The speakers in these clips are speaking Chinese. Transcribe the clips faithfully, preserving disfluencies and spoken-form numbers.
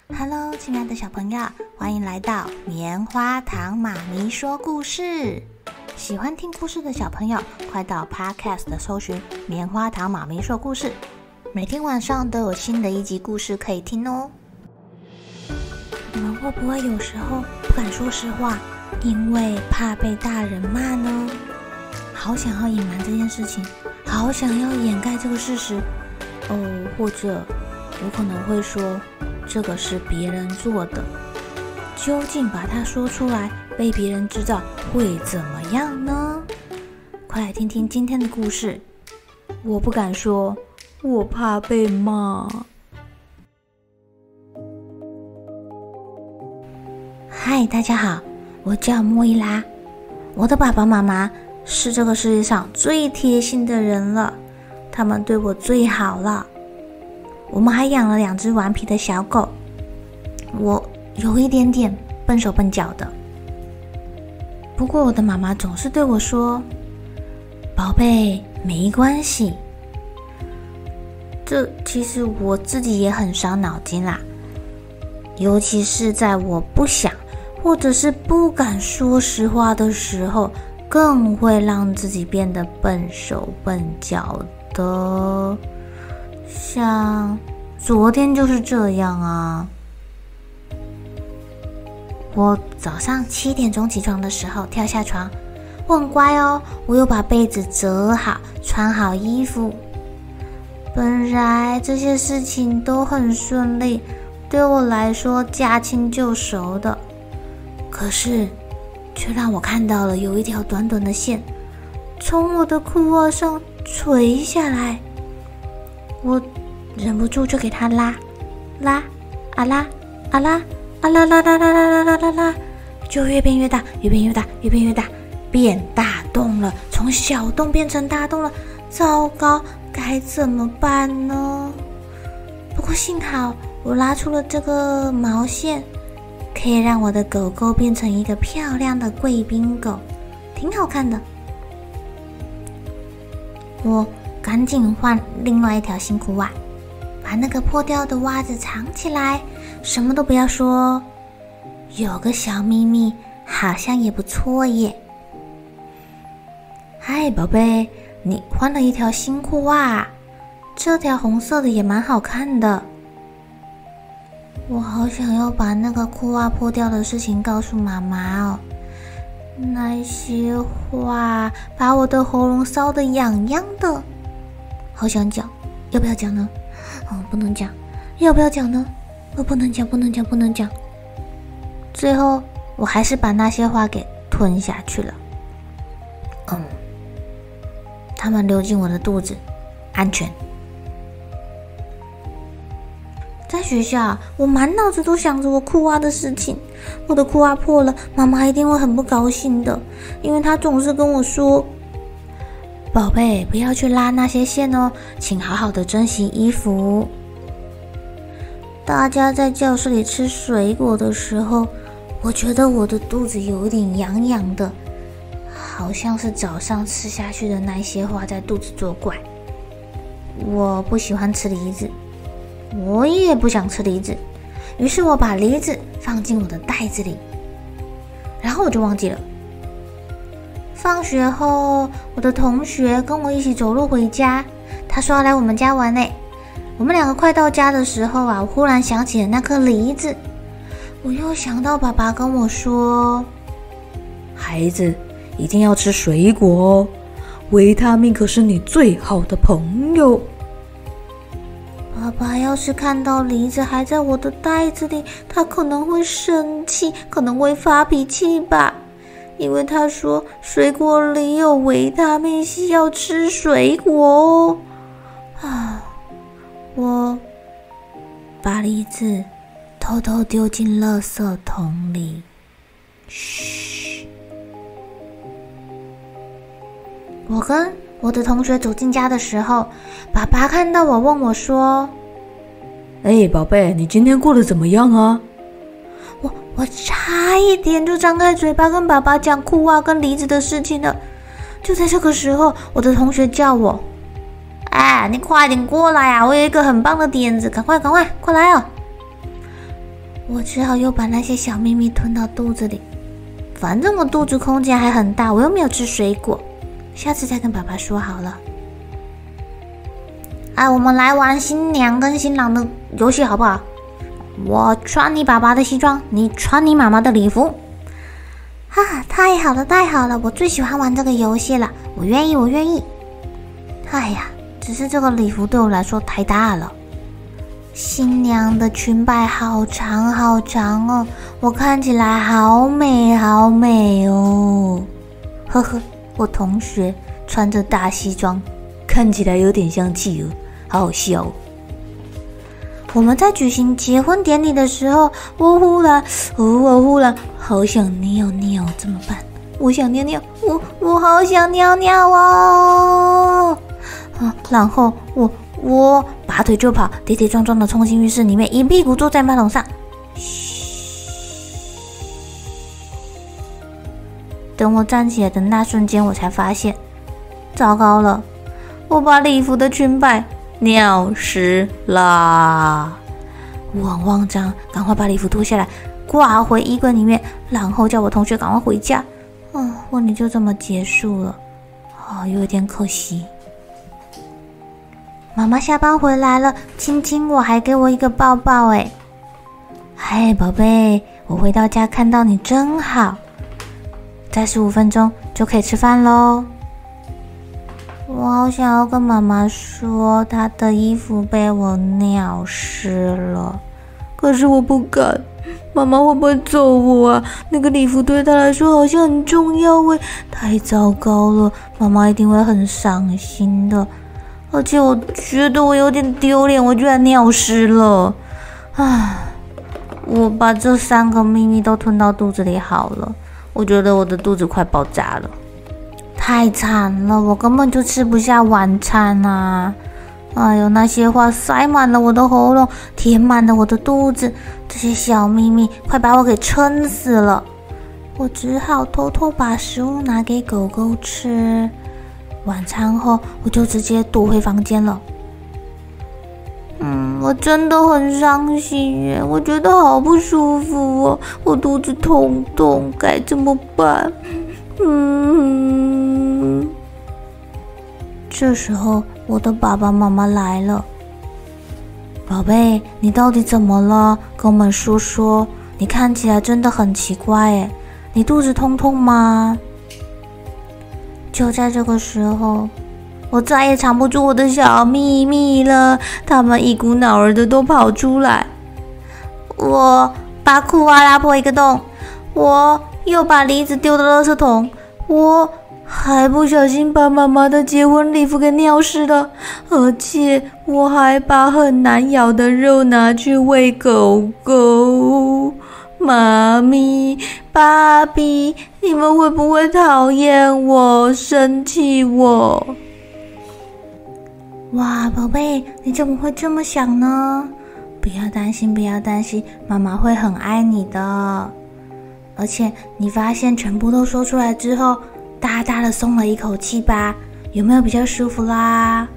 Hello， 亲爱的小朋友，欢迎来到棉花糖妈咪说故事。喜欢听故事的小朋友，快到 Podcast 搜寻棉花糖妈咪说故事，每天晚上都有新的一集故事可以听哦。你们会不会有时候不敢说实话，因为怕被大人骂呢？好想要隐瞒这件事情，好想要掩盖这个事实哦，或者我可能会说这个是别人做的，究竟把它说出来被别人知道会怎么样呢？快来听听今天的故事。我不敢说，我怕被骂。嗨，大家好，我叫莫伊拉。我的爸爸妈妈是这个世界上最贴心的人了，他们对我最好了。我们还养了两只顽皮的小狗，我有一点点笨手笨脚的。不过我的妈妈总是对我说，宝贝，没关系。这其实我自己也很伤脑筋啦，尤其是在我不想或者是不敢说实话的时候，更会让自己变得笨手笨脚的。像昨天就是这样啊。我早上七点钟起床的时候跳下床，我很乖哦，我又把被子折好，穿好衣服。本来这些事情都很顺利，对我来说驾轻就熟的，可是却让我看到了有一条短短的线从我的裤袜上垂下来。我忍不住就给它拉拉啊拉啊拉啊啦啦啦啦啦啦啦啦，就越变越大，越变越大，越变越大，变大洞了，从小洞变成大洞了。糟糕，该怎么办呢？不过幸好我拉出了这个毛线，可以让我的狗狗变成一个漂亮的贵宾狗，挺好看的。我赶紧换另外一条新裤袜，把那个破掉的袜子藏起来，什么都不要说。有个小秘密好像也不错耶。嗨，宝贝，你换了一条新裤袜，这条红色的也蛮好看的。我好想要把那个裤袜破掉的事情告诉妈妈哦，那些话把我的喉咙烧得痒痒的，好想讲，要不要讲呢？哦，不能讲。要不要讲呢？我不能讲，不能讲，不能讲。最后，我还是把那些话给吞下去了。嗯，它们流进我的肚子，安全。在学校，我满脑子都想着我裤袜的事情。我的裤袜破了，妈妈一定会很不高兴的，因为她总是跟我说，宝贝，不要去拉那些线哦，请好好的珍惜衣服。大家在教室里吃水果的时候，我觉得我的肚子有点痒痒的，好像是早上吃下去的那些花在肚子作怪。我不喜欢吃梨子，我也不想吃梨子，于是我把梨子放进我的袋子里，然后我就忘记了。放学后，我的同学跟我一起走路回家，他说要来我们家玩呢。我们两个快到家的时候啊，我忽然想起了那颗梨子，我又想到爸爸跟我说， 孩子一定要吃水果哦，维他命可是你最好的朋友。 爸爸要是看到梨子还在我的袋子里，他可能会生气，可能会发脾气吧，因为他说水果里有维他命 C， 要吃水果哦。啊，我把梨子偷偷丢进垃圾桶里。嘘。我跟我的同学走进家的时候，爸爸看到我问我说， 哎，宝贝，你今天过得怎么样啊？ 我我差一点就张开嘴巴跟爸爸讲裤袜跟梨子的事情了。就在这个时候，我的同学叫我，哎，你快点过来啊，我有一个很棒的点子，赶快赶快快来哦。 我只好又把那些小秘密吞到肚子里。反正我肚子空间还很大，我又没有吃水果，下次再跟爸爸说好了。哎，我们来玩新娘跟新郎的游戏好不好？我穿你爸爸的西装，你穿你妈妈的礼服。啊，太好了，太好了！我最喜欢玩这个游戏了，我愿意，我愿意。哎呀，只是这个礼服对我来说太大了。新娘的裙摆好长好长哦，我看起来好美好美哦。呵呵，我同学穿着大西装，看起来有点像企鹅，好好笑哦。我们在举行结婚典礼的时候，我忽然，哦，我忽然好想尿尿，怎么办？我想尿尿，我我好想尿尿哦。啊，然后我我拔腿就跑，跌跌撞撞的冲进浴室里面，一屁股坐在马桶上。嘘，等我站起来的那瞬间，我才发现，糟糕了，我把礼服的裙摆尿湿啦！我很慌张，赶快把礼服脱下来，挂回衣柜里面，然后叫我同学赶快回家。哦，婚礼就这么结束了，哦，有点可惜。妈妈下班回来了，亲亲我，还给我一个抱抱。哎，嗨，宝贝，我回到家看到你真好。再十五分钟就可以吃饭喽。我好想要跟妈妈说，她的衣服被我尿湿了，可是我不敢。妈妈会不会揍我啊？那个礼服对她来说好像很重要诶，太糟糕了，妈妈一定会很伤心的。而且我觉得我有点丢脸，我居然尿湿了。唉，我把这三个秘密都吞到肚子里好了，我觉得我的肚子快爆炸了。太惨了，我根本就吃不下晚餐啊！哎呦，那些话塞满了我的喉咙，填满了我的肚子，这些小秘密快把我给撑死了。我只好偷偷把食物拿给狗狗吃。晚餐后，我就直接躲回房间了。嗯，我真的很伤心耶，我觉得好不舒服哦，我肚子痛痛，该怎么办？嗯，这时候我的爸爸妈妈来了。宝贝，你到底怎么了？跟我们说说，你看起来真的很奇怪耶，你肚子痛痛吗？就在这个时候，我再也藏不住我的小秘密了，他们一股脑儿的都跑出来。我把裤袜拉破一个洞，我又把梨子丢到垃圾桶，我还不小心把妈妈的结婚礼服给尿湿了，而且我还把很难咬的肉拿去喂狗狗。妈咪、爸比，你们会不会讨厌我、生气我？哇，宝贝，你怎么会这么想呢？不要担心，不要担心，妈妈会很爱你的。而且你发现全部都说出来之后，大大的松了一口气吧？有没有比较舒服啦？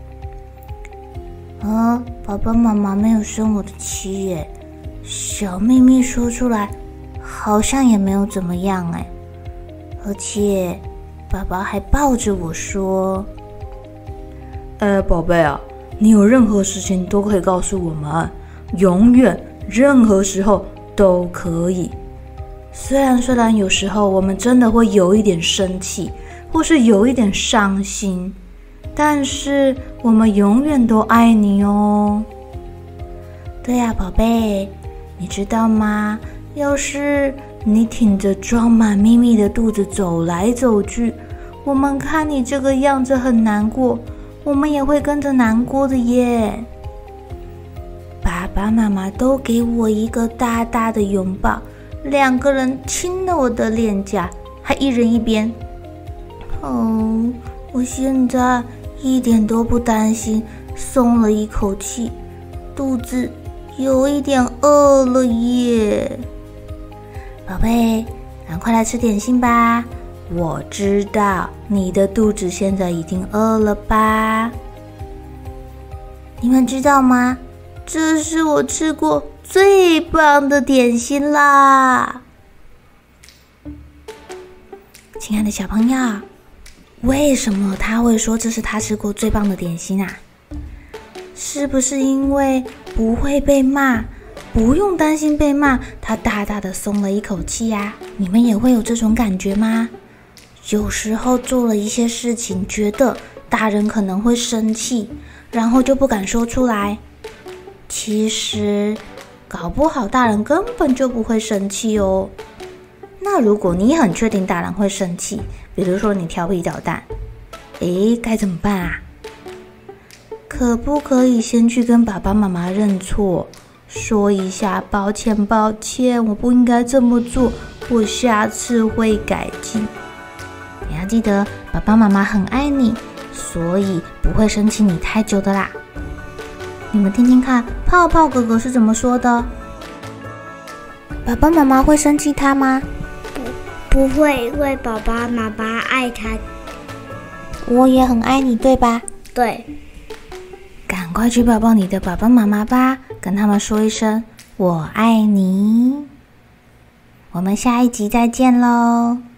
呃，爸爸妈妈没有生我的气耶。小秘密说出来，好像也没有怎么样哎，而且爸爸还抱着我说：“ 呃，宝贝啊，你有任何事情都可以告诉我们，永远，任何时候都可以。虽然虽然有时候我们真的会有一点生气，或是有一点伤心，但是我们永远都爱你哦。” 对呀，宝贝。你知道吗？要是你挺着装满秘密的肚子走来走去，我们看你这个样子很难过，我们也会跟着难过的耶。爸爸妈妈都给我一个大大的拥抱，两个人亲了我的脸颊，还一人一边。哦，我现在一点都不担心，松了一口气，肚子有一点饿了耶，宝贝，赶快来吃点心吧。我知道你的肚子现在已经饿了吧？你们知道吗？这是我吃过最棒的点心啦！亲爱的小朋友，为什么他会说这是他吃过最棒的点心啊？是不是因为不会被骂，不用担心被骂，他大大的松了一口气呀？你们也会有这种感觉吗？有时候做了一些事情，觉得大人可能会生气，然后就不敢说出来。其实搞不好大人根本就不会生气哦。那如果你很确定大人会生气，比如说你调皮捣蛋，诶，该怎么办啊？可不可以先去跟爸爸妈妈认错，说一下抱歉抱歉，我不应该这么做，我下次会改进。你要记得爸爸妈妈很爱你，所以不会生气你太久的啦。你们听听看泡泡哥哥是怎么说的。爸爸妈妈会生气他吗？ 不会，因为爸爸妈妈爱他。 我也很爱你，对吧？ 对。 赶快去抱抱你的爸爸妈妈吧，跟他们说一声我爱你。我们下一集再见喽。